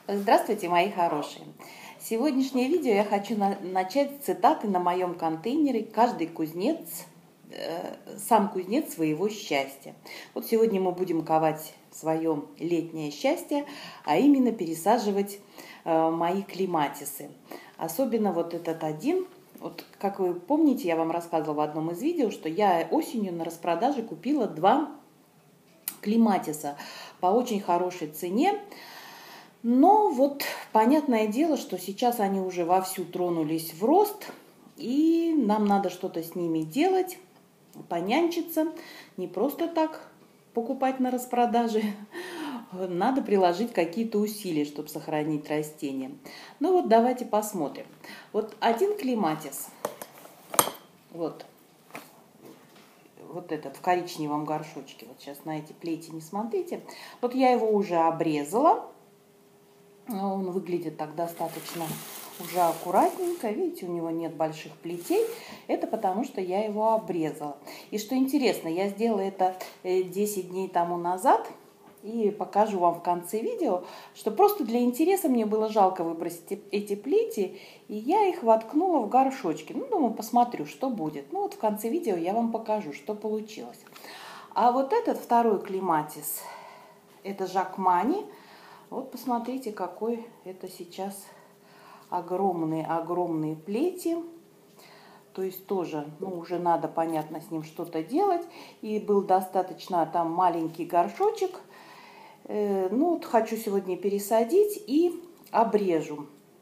Здравствуйте, мои хорошие! Сегодняшнее видео я хочу начать с цитаты на моем контейнере «Каждый кузнец, сам кузнец своего счастья». Вот сегодня мы будем ковать свое летнее счастье, а именно пересаживать мои клематисы. Особенно вот этот один. Вот, как вы помните, я вам рассказывала в одном из видео, что я осенью на распродаже купила 2 клематиса по очень хорошей цене. Но вот понятное дело, что сейчас они уже вовсю тронулись в рост, и нам надо что-то с ними делать, понянчиться, не просто так покупать на распродаже, надо приложить какие-то усилия, чтобы сохранить растения. Ну вот давайте посмотрим. Вот один клематис, вот этот в коричневом горшочке, вот сейчас на эти плети не смотрите, вот я его уже обрезала. Он выглядит так достаточно уже аккуратненько. Видите, у него нет больших плетей. Это потому, что я его обрезала. И что интересно, я сделала это 10 дней тому назад. И покажу вам в конце видео, что просто для интереса мне было жалко выбросить эти плети. И я их воткнула в горшочки. Ну, думаю, посмотрю, что будет. Ну, вот в конце видео я вам покажу, что получилось. А вот этот второй клематис, это Жакмани. Вот посмотрите, какой это сейчас огромные плети. То есть тоже, уже надо, понятно, с ним что-то делать. И был достаточно там маленький горшочек. Вот хочу сегодня пересадить и обрежу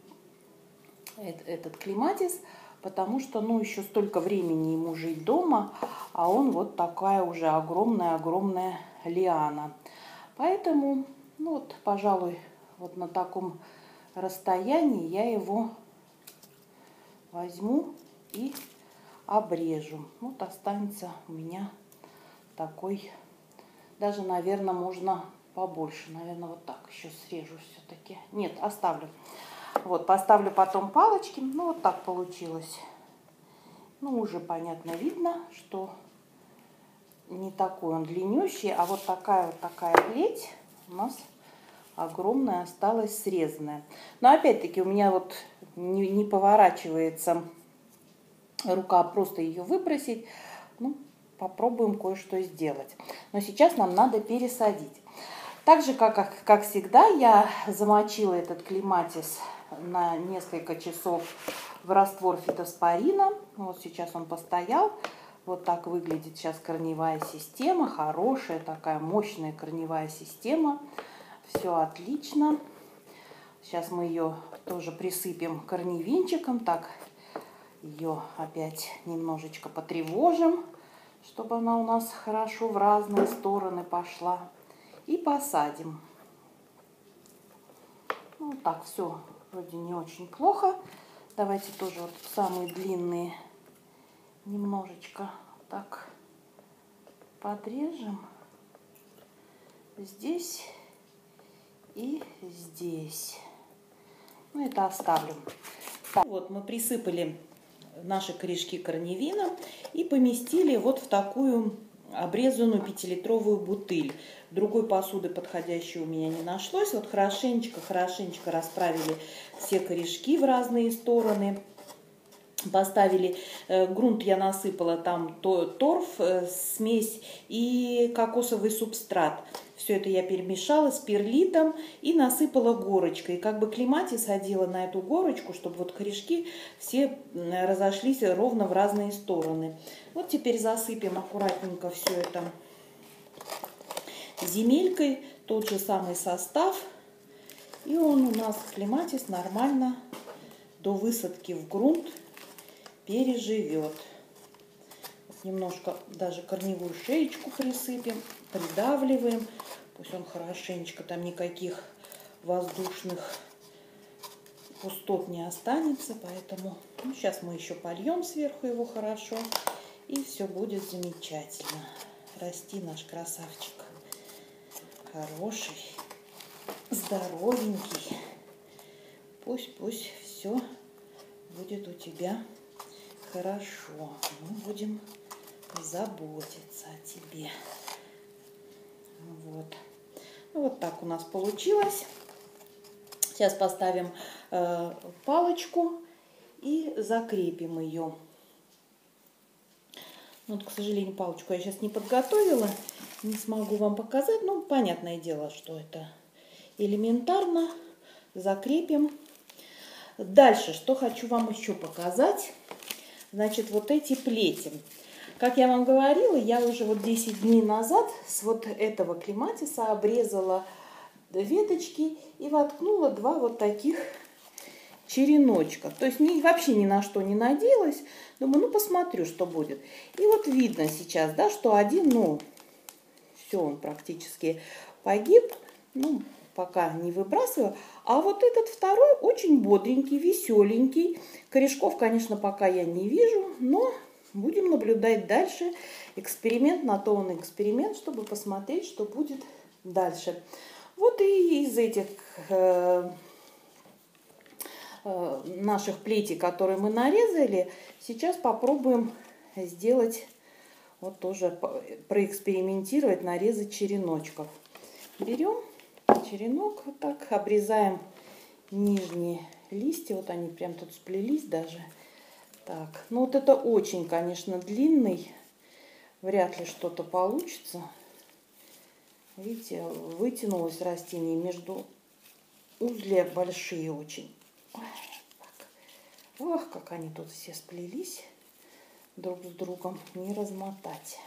этот клематис, потому что, еще столько времени ему жить дома, а он вот такая уже огромная лиана. Поэтому пожалуй, вот на таком расстоянии я его возьму и обрежу. Вот останется у меня такой, даже, наверное, можно побольше. Наверное, вот так еще срежу все-таки. Нет, оставлю. Вот, поставлю потом палочки. Вот так получилось. Уже понятно видно, что не такой он длиннющий, а вот такая плеть у нас огромная осталась срезанная. Но опять-таки у меня вот не поворачивается рука просто ее выбросить. Попробуем кое-что сделать. Но сейчас нам надо пересадить. Так же, как всегда, я замочила этот клематис на несколько часов в раствор фитоспорина. Вот сейчас он постоял. Вот так выглядит сейчас корневая система. Хорошая такая мощная корневая система. Все отлично. Сейчас мы ее тоже присыпем корневинчиком. Так, ее опять немножечко потревожим, чтобы она у нас хорошо в разные стороны пошла. И посадим. Так, все вроде не очень плохо. Давайте тоже вот самые длинные немножечко так подрежем. Здесь и здесь. Это оставлю. Так, вот мы присыпали наши корешки корневина и поместили вот в такую обрезанную 5-литровую бутыль. Другой посуды подходящей у меня не нашлось. Вот хорошенечко расправили все корешки в разные стороны. Поставили грунт, я насыпала там торф, смесь и кокосовый субстрат. Все это я перемешала с перлитом и насыпала горочкой. И как бы клематис садила на эту горочку, чтобы вот корешки все разошлись ровно в разные стороны. Вот теперь засыпем аккуратненько все это земелькой, тот же самый состав. И он у нас, клематис, нормально до высадки в грунт переживет. Вот немножко даже корневую шеечку присыпем, придавливаем. Пусть он хорошенечко, там никаких воздушных пустот не останется. Поэтому сейчас мы еще польем сверху его хорошо. И все будет замечательно. Расти наш красавчик. Хороший, здоровенький. Пусть все будет у тебя хорошо. Мы будем заботиться о тебе. Вот так у нас получилось. Сейчас поставим палочку и закрепим ее. Вот, к сожалению, палочку я сейчас не подготовила, не смогу вам показать. Ну, понятное дело, что это элементарно. Закрепим. Дальше, что хочу вам еще показать. Значит, вот эти плети. Как я вам говорила, я уже вот 10 дней назад с вот этого клематиса обрезала веточки и воткнула 2 вот таких череночка. То есть вообще ни на что не надеялась. Думаю, ну посмотрю, что будет. И вот видно сейчас, да, что один, ну, все, он практически погиб. Ну, пока не выбрасываю. А вот этот второй очень бодренький, веселенький. Корешков, конечно, пока я не вижу, но будем наблюдать дальше. Эксперимент, на то он эксперимент, чтобы посмотреть, что будет дальше. Вот и из этих наших плетей, которые мы нарезали, сейчас попробуем сделать, вот тоже проэкспериментировать, нарезать череночков. Берем черенок, вот так обрезаем нижние листья, вот они прям тут сплелись даже. Так, ну вот это очень, конечно, длинный, вряд ли что-то получится. Видите, вытянулось растение, между узле большие очень. Ой, так. Ох, как они тут все сплелись друг с другом, не размотать.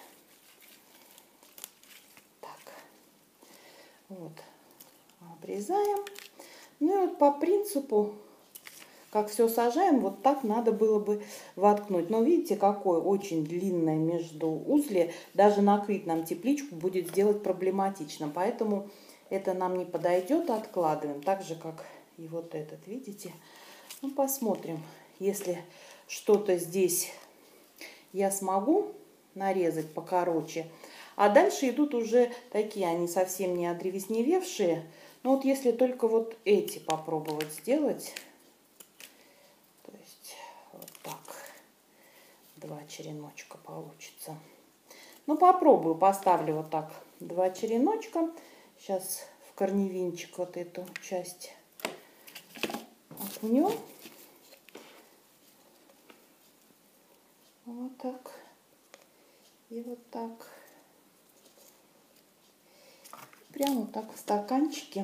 Так, вот, обрезаем. Ну и вот по принципу, как все сажаем, вот так надо было бы воткнуть. Но видите, какое очень длинное междуузле. Даже накрыть нам тепличку будет сделать проблематично. Поэтому это нам не подойдет, откладываем. Так же, как и вот этот, видите. Ну, посмотрим, если что-то здесь я смогу нарезать покороче. А дальше идут уже такие, они совсем не одревесневевшие. Но вот если только вот эти попробовать сделать... Вот так. 2 череночка получится. Ну, попробую. Поставлю вот так 2 череночка. Сейчас в корневинчик вот эту часть окунем. Вот так. И вот так. Прямо вот так в стаканчике.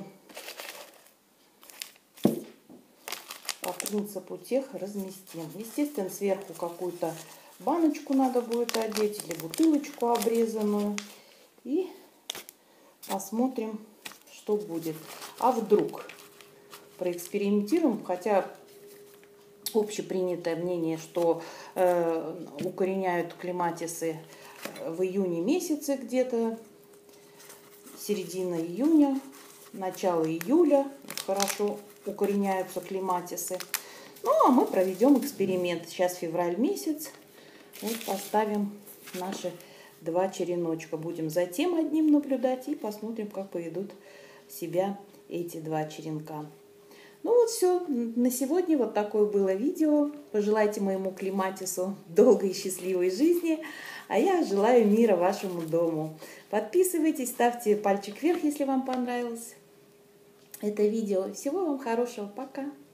По принципу тех разместим. Естественно, сверху какую-то баночку надо будет одеть или бутылочку обрезанную. И посмотрим, что будет. А вдруг проэкспериментируем, хотя общепринятое мнение, что укореняют клематисы в июне месяце где-то, середина июня, начало июля хорошо укореняются клематисы. Ну, а мы проведем эксперимент. Сейчас февраль месяц. Вот поставим наши 2 череночка. Будем за тем одним наблюдать и посмотрим, как поведут себя эти 2 черенка. Ну вот все. На сегодня вот такое было видео. Пожелайте моему клематису долгой и счастливой жизни. А я желаю мира вашему дому. Подписывайтесь, ставьте пальчик вверх, если вам понравилось это видео. Всего вам хорошего. Пока.